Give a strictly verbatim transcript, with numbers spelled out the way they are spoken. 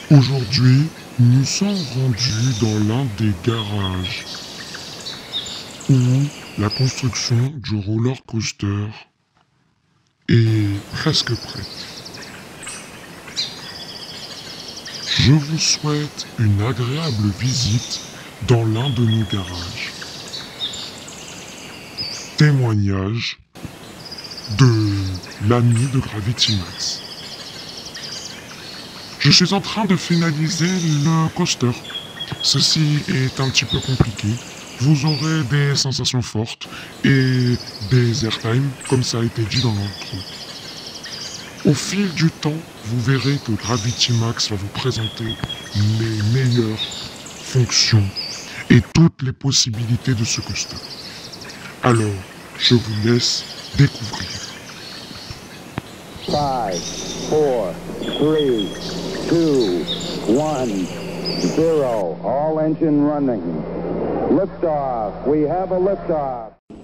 Aujourd'hui, nous sommes rendus dans l'un des garages où la construction du roller coaster est presque prête. Je vous souhaite une agréable visite dans l'un de nos garages. Témoignage de l'ami de Gravity Max. Je suis en train de finaliser le coaster. Ceci est un petit peu compliqué. Vous aurez des sensations fortes et des airtime, comme ça a été dit dans l'intro. Au fil du temps, vous verrez que Gravity Max va vous présenter les meilleures fonctions et toutes les possibilités de ce coaster. Alors, je vous laisse découvrir. Five, four, three, two, one, zero. All engine running. Liftoff. We have a liftoff.